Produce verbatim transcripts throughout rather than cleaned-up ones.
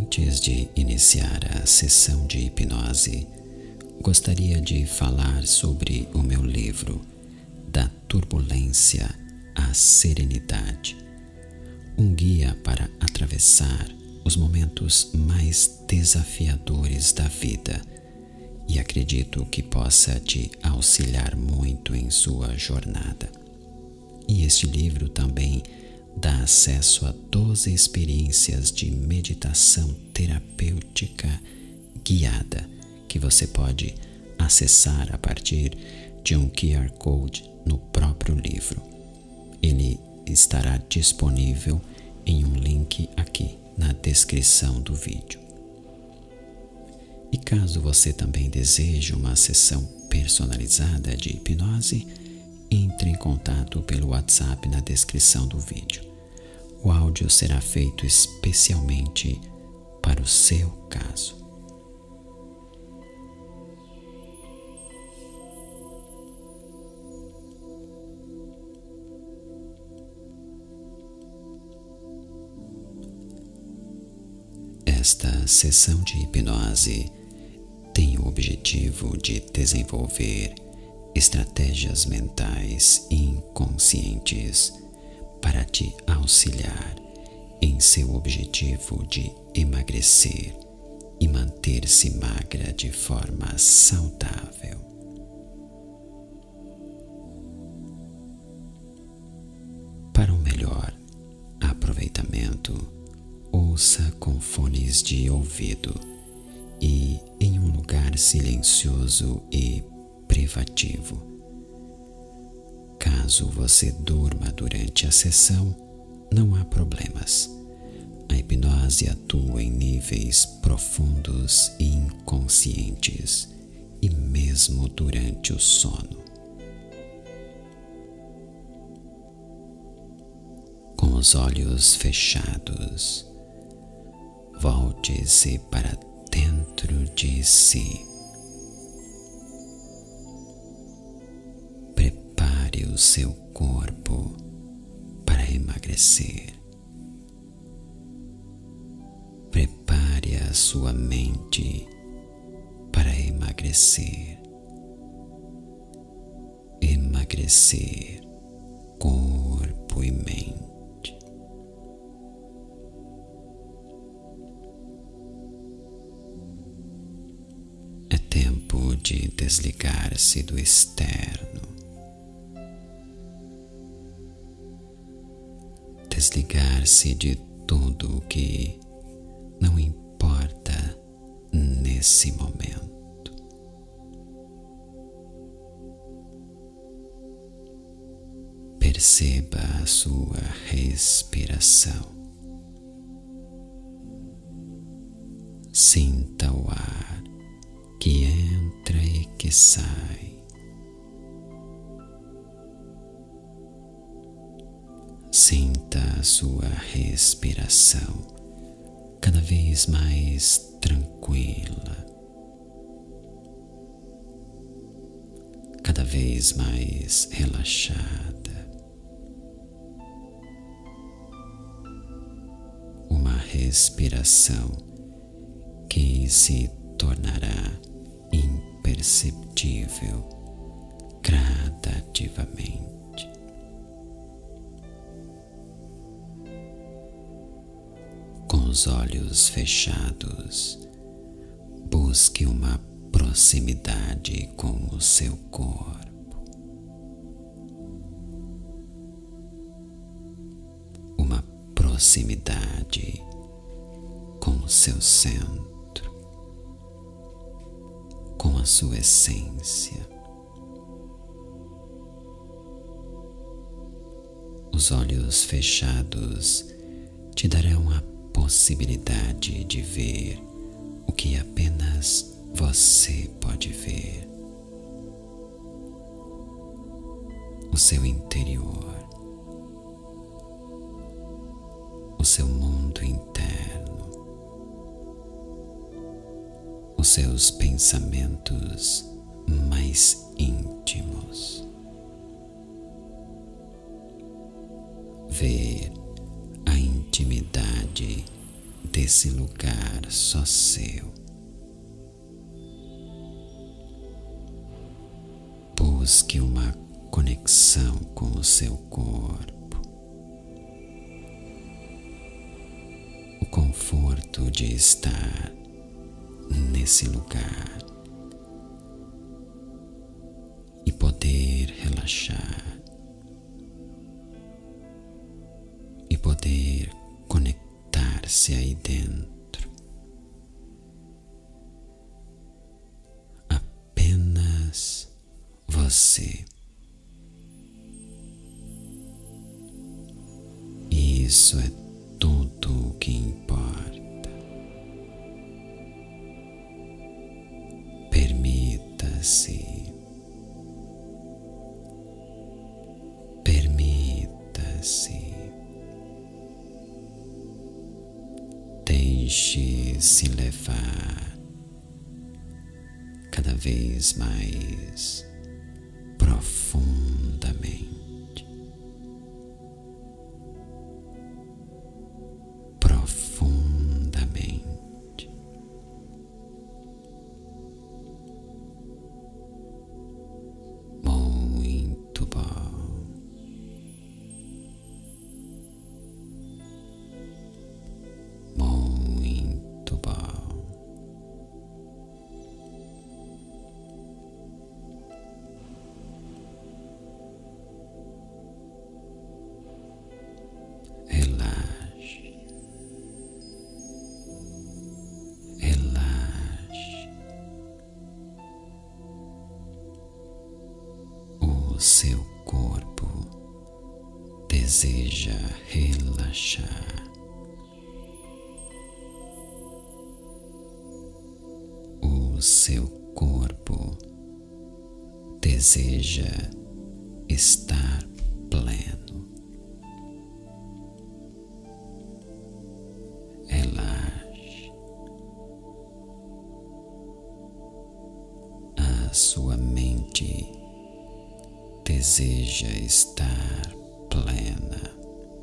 Antes de iniciar a sessão de hipnose, gostaria de falar sobre o meu livro Da Turbulência à Serenidade, um guia para atravessar os momentos mais desafiadores da vida, e acredito que possa te auxiliar muito em sua jornada. E este livro também dá acesso a doze experiências de meditação terapêutica guiada que você pode acessar a partir de um Q R Code no próprio livro. Ele estará disponível em um link aqui na descrição do vídeo. E caso você também deseje uma sessão personalizada de hipnose, entre em contato pelo WhatsApp na descrição do vídeo. O áudio será feito especialmente para o seu caso. Esta sessão de hipnose tem o objetivo de desenvolver estratégias mentais inconscientes para te auxiliar em seu objetivo de emagrecer e manter-se magra de forma saudável. Para um melhor aproveitamento, ouça com fones de ouvido e em um lugar silencioso e privativo. Caso você durma durante a sessão, não há problemas. A hipnose atua em níveis profundos e inconscientes, e mesmo durante o sono. Com os olhos fechados, volte-se para dentro de si. Prepare o seu corpo para emagrecer. Prepare a sua mente para emagrecer. Emagrecer corpo e mente. É tempo de desligar-se do externo. Desligar-se de tudo o que não importa nesse momento. Perceba a sua respiração. Sinta o ar que entra e que sai. Sinta a sua respiração cada vez mais tranquila, cada vez mais relaxada. Uma respiração que se tornará imperceptível gradativamente. Com os olhos fechados, busque uma proximidade com o seu corpo. Uma proximidade com o seu centro, com a sua essência. Os olhos fechados te darão a possibilidade de ver o que apenas você pode ver. O seu interior, o seu mundo interno, os seus pensamentos mais íntimos. Ver a intimidade desse lugar só seu. Busque uma conexão com o seu corpo, o conforto de estar nesse lugar e poder relaxar e poder conectar-se aí dentro. Apenas você. Isso é tudo o que importa. Permita-se. Permita-se. Deixe-se levar cada vez mais profundamente, profundamente. Muito bom. Muito bom. Relaxe, relaxe. O seu corpo deseja relaxar. O seu corpo deseja estar pleno. Relaxe. A sua mente deseja estar plena.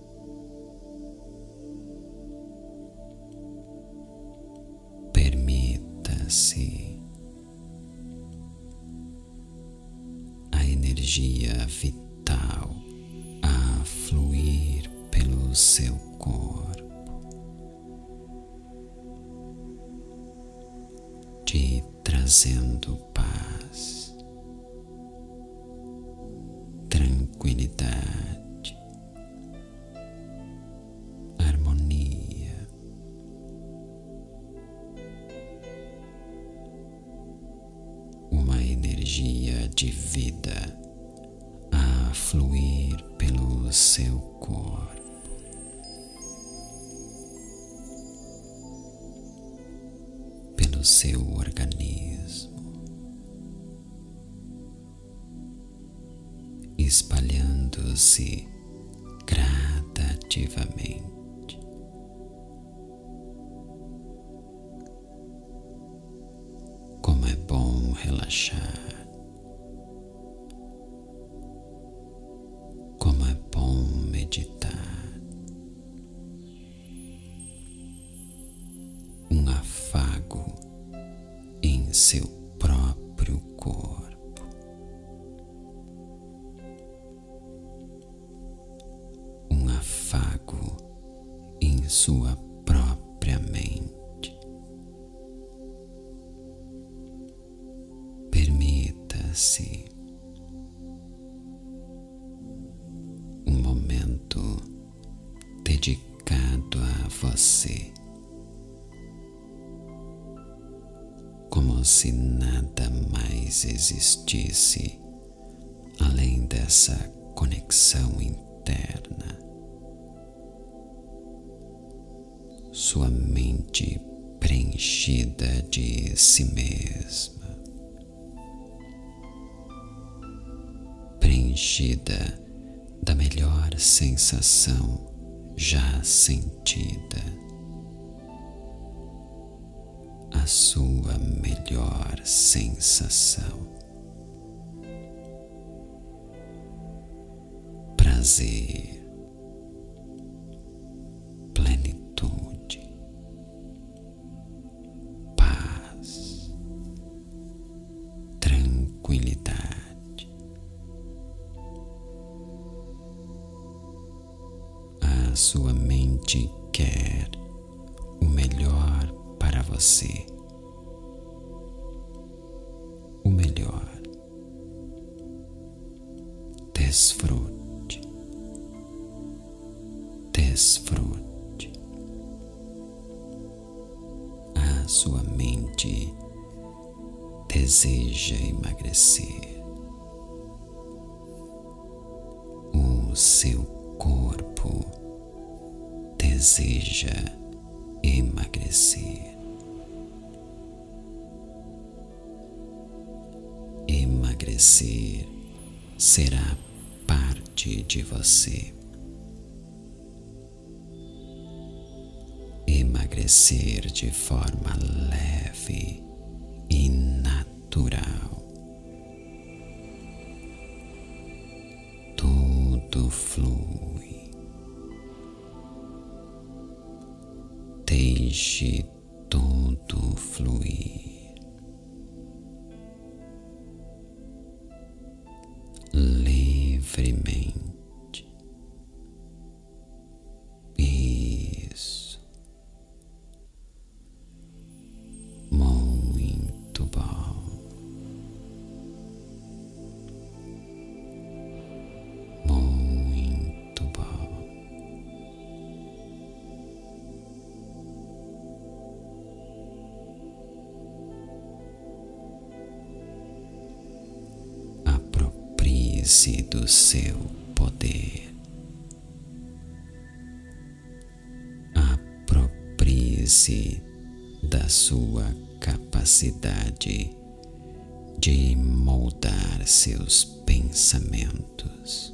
Permita-se. A energia vital a fluir pelo seu corpo, te trazendo paz, tranquilidade, harmonia. Uma energia de vida a fluir pelo seu corpo, pelo seu organismo, espalhando-se gradativamente. Como é bom relaxar. Como é bom meditar. Um afago em seu próprio corpo. Um afago em sua própria mente. Permita-se um momento dedicado a você, como se nada mais existisse além dessa conexão interna. Sua mente preenchida de si mesma, preenchida da melhor sensação já sentida, a sua melhor sensação. Prazer, plenitude, tranquilidade. A sua mente quer o melhor para você. O melhor. Desfrute. Desfrute. A sua mente deseja emagrecer. O seu corpo deseja emagrecer. Emagrecer será parte de você. Emagrecer de forma leve e natural. Tudo flui. Deixe tudo fluir. Livremente. Isso. Muito bom. Muito bom. Aproprie-se do seu poder. Aproprie-se da sua capacidade de moldar seus pensamentos,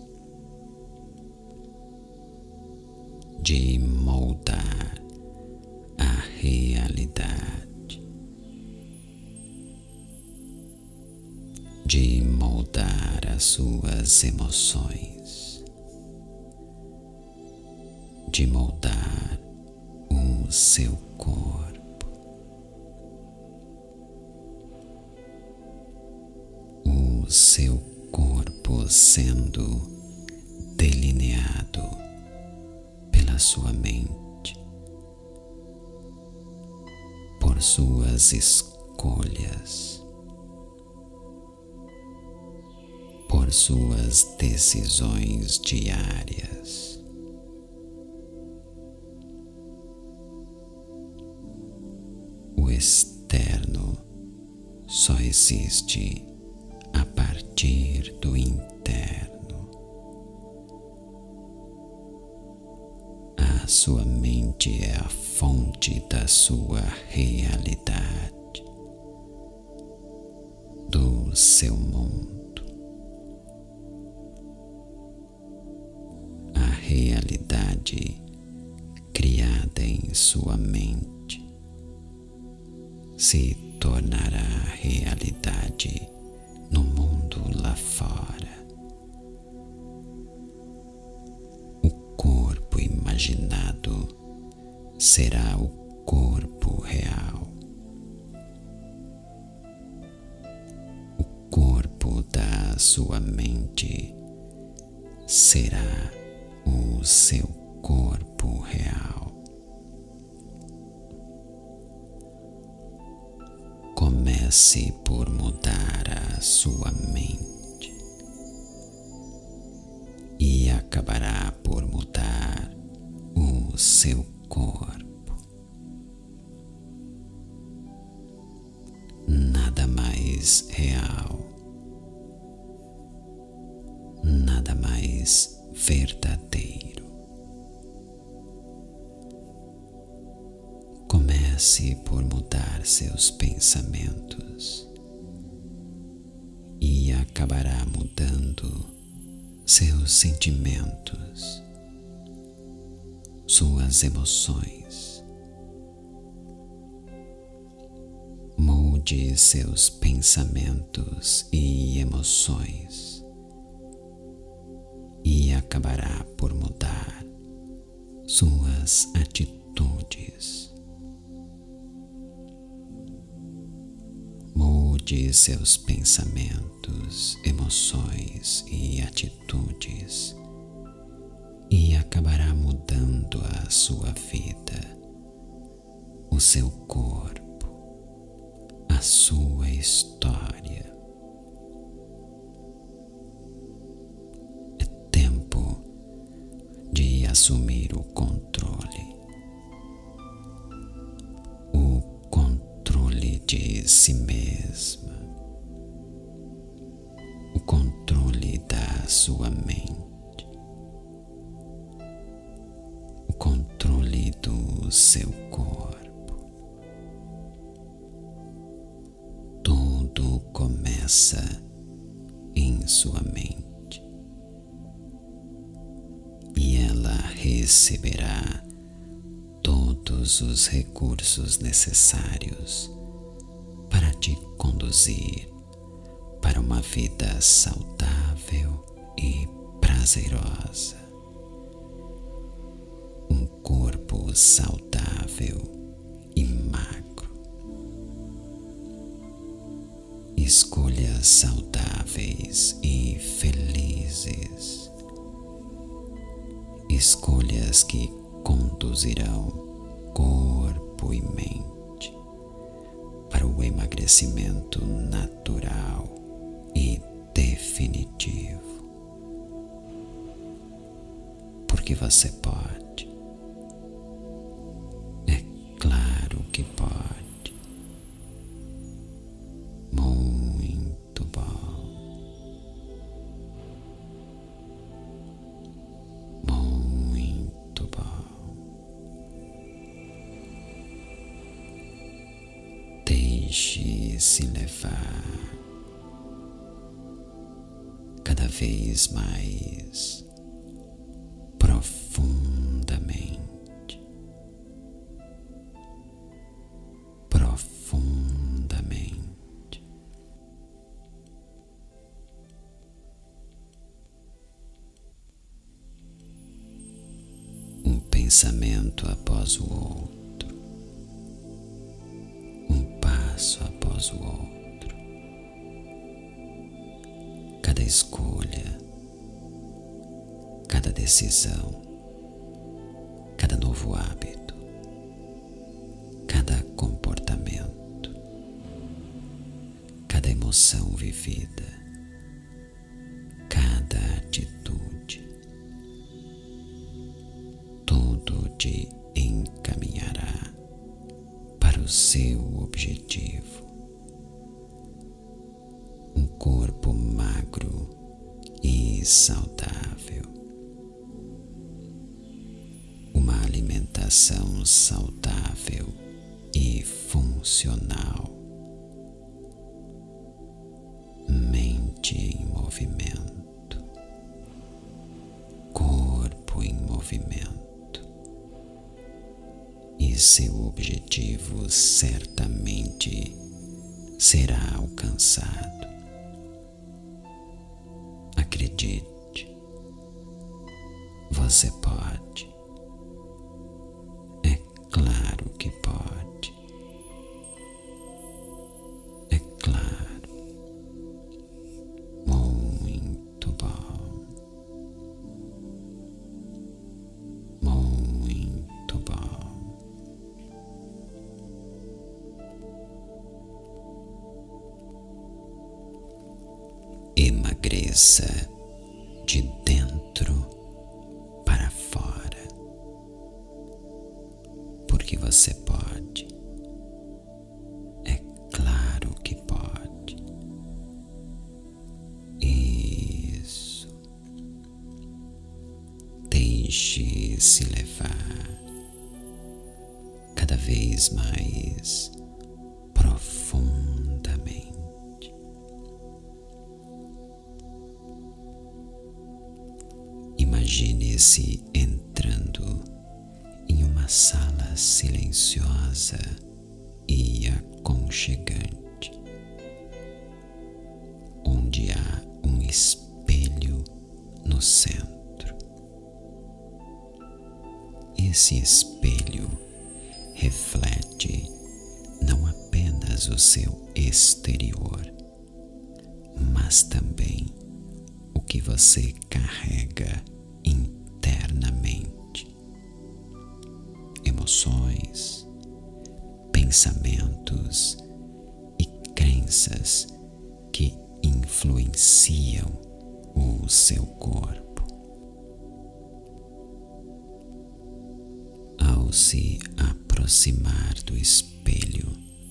de moldar a realidade, de moldar as suas emoções, de moldar o seu corpo. O seu corpo sendo delineado pela sua mente, por suas escolhas, por suas decisões diárias. O externo só existe a partir do interno. A sua mente é a fonte da sua realidade, do seu mundo. A realidade criada em sua mente se tornará realidade no mundo lá fora. O corpo imaginado será o corpo real. O corpo da sua mente será o seu corpo real. Comece por mudar a sua mente e acabará por mudar o seu corpo. Nada mais real, nada mais verdadeiro. Comece por mudar seus pensamentos e acabará mudando seus sentimentos, suas emoções. Mude seus pensamentos e emoções e acabará por mudar suas atitudes. de seus pensamentos, emoções e atitudes e acabará mudando a sua vida, o seu corpo, a sua história. É tempo de assumir o controle, o controle de si mesma, o controle da sua mente, o controle do seu corpo. Tudo começa em sua mente e ela receberá todos os recursos necessários para te conduzir para uma vida saudável e prazerosa. Um corpo saudável e magro. Escolhas saudáveis e felizes. Escolhas que conduzirão corpo e mente para o emagrecimento natural e definitivo. Porque você pode. É claro que pode. Muito bom. Muito bom. Deixe-se levar cada vez mais profundamente, profundamente. Um pensamento após o outro, um passo após o outro, cada escolha, cada decisão, cada novo hábito, cada comportamento, cada emoção vivida, cada atitude, tudo te encaminhará para o seu objetivo. Um corpo magro e saudável. Uma alimentação saudável e funcional. Mente em movimento. Corpo em movimento. E seu objetivo certamente será alcançado. Acredite, você pode. É claro que pode. É claro. Muito bom. Muito bom. Emagreça de dentro para fora, porque você pode. É claro que pode. Isso. Deixe-se levar cada vez mais profundamente. Imagine-se entrando em uma sala silenciosa e aconchegante, onde há um espelho no centro. Esse espelho reflete não apenas o seu exterior, mas também o que você carrega internamente. Emoções, pensamentos e crenças que influenciam o seu corpo. Ao se aproximar do espelho,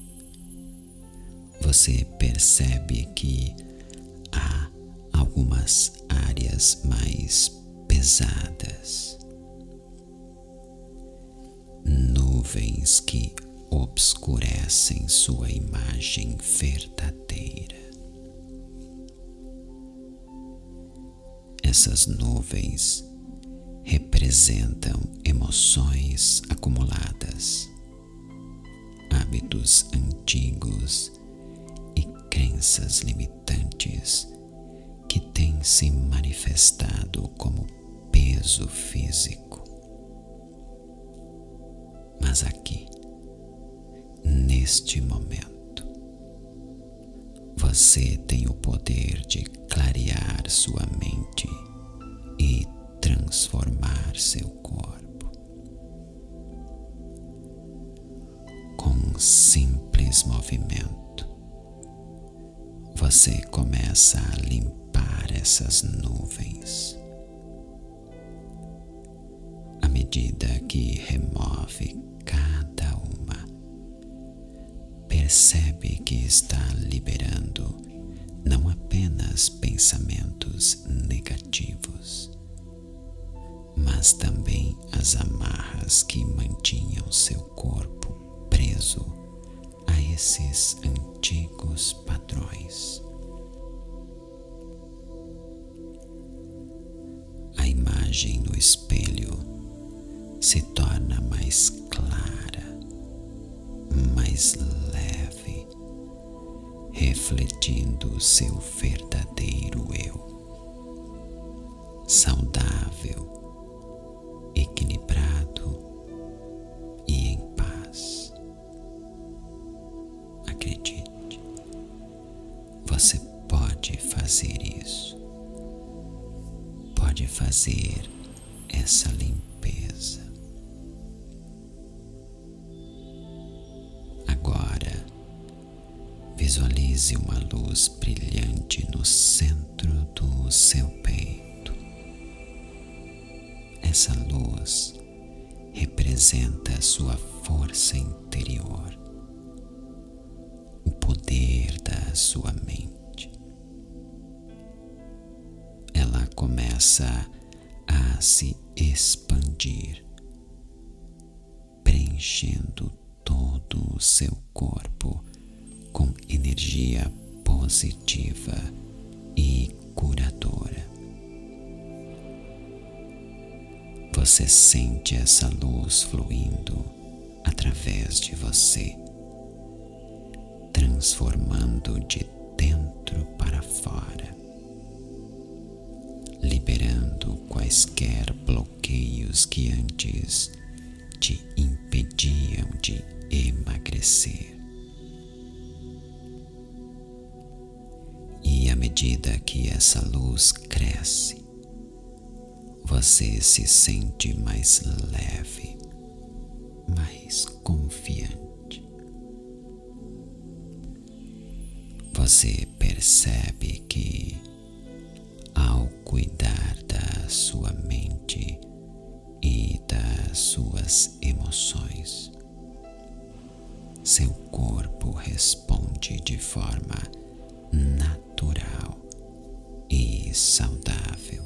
você percebe que há algumas áreas mais pesadas, nuvens que obscurecem sua imagem verdadeira. Essas nuvens representam emoções acumuladas, hábitos antigos e crenças limitantes que têm se manifestado como peso físico. Mas aqui, neste momento, você tem o poder de clarear sua mente e transformar seu corpo. Com um simples movimento, você começa a limpar essas nuvens. À medida que remove cada uma, percebe que está liberando não apenas pensamentos negativos, mas também as amarras que mantinham seu corpo preso a esses antigos padrões. A imagem no espelho se torna mais clara, mais leve, refletindo seu verdadeiro eu, saudável, equilibrado e em paz. Acredite, você pode fazer isso, pode fazer essa limpeza. Agora, visualize uma luz brilhante no centro do seu peito. Essa luz representa a sua força interior, o poder da sua mente. Ela começa a se expandir, preenchendo todo o seu corpo com energia positiva e curadora. Você sente essa luz fluindo através de você, transformando de dentro para fora, liberando quaisquer bloqueios que antes te impediam de emagrecer. E à medida que essa luz cresce, você se sente mais leve, mais confiante. Você percebe que, ao cuidar da sua mente e das suas emoções, seu corpo responde de forma natural e saudável.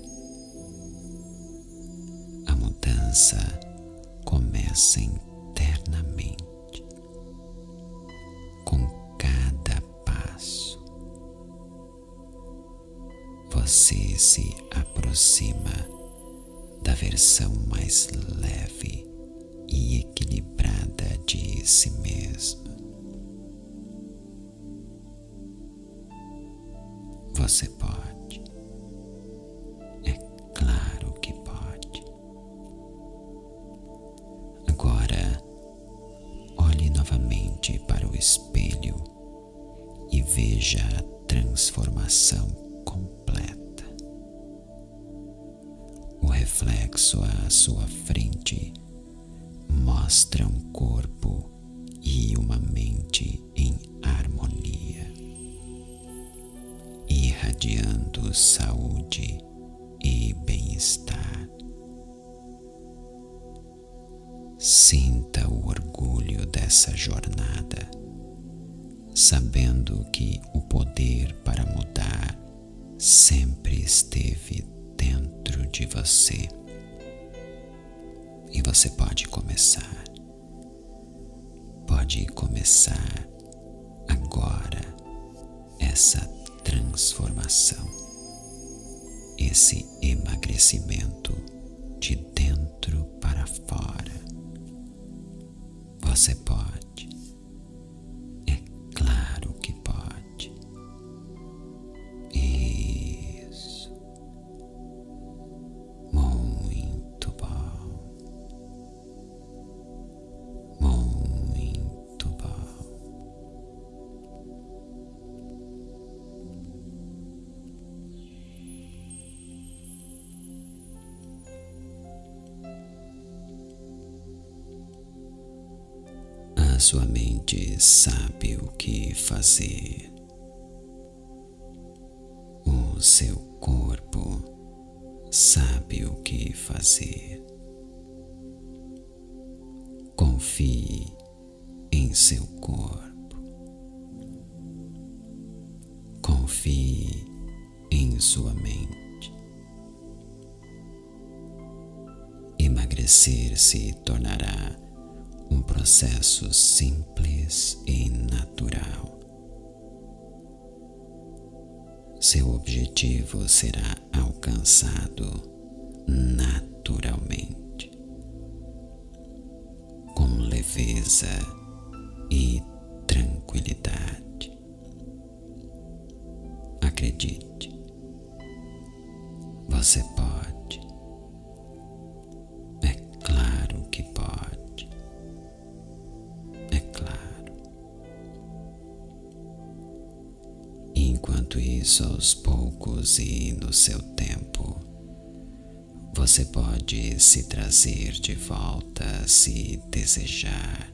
A mudança começa internamente, com cada passo. Você se aproxima da versão mais leve e equilibrada de si mesmo. Você pode. É claro que pode. Agora, olhe novamente para o espelho e veja a transformação completa. O reflexo à sua frente mostra um corpo e uma mente em harmonia, irradiando saúde e bem-estar. Sinta o orgulho dessa jornada, sabendo que o poder para mudar sempre esteve dentro de você. E você pode começar. Pode começar agora essa transformação, esse emagrecimento de dentro para fora. Você pode, é claro que pode. Isso, muito bom, muito bom. A sua mente sabe o que fazer. O seu corpo sabe o que fazer. Confie em seu corpo. Confie em sua mente. Emagrecer se tornará um processo simples e natural. Seu objetivo será alcançado naturalmente, com leveza e tranquilidade. Acredite, você pode. É claro que pode. Enquanto isso, aos poucos e no seu tempo, você pode se trazer de volta se desejar,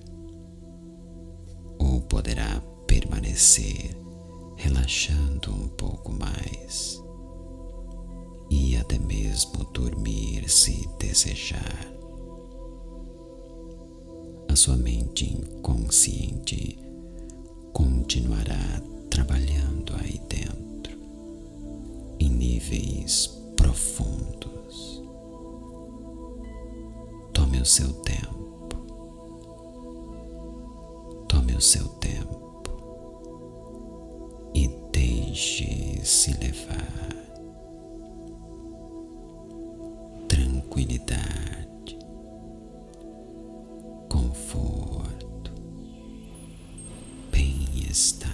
ou poderá permanecer relaxando um pouco mais e até mesmo dormir se desejar. A sua mente inconsciente continuará trabalhando aí dentro, em níveis profundos. Tome o seu tempo. Tome o seu tempo e deixe-se levar. Tranquilidade, conforto, bem-estar.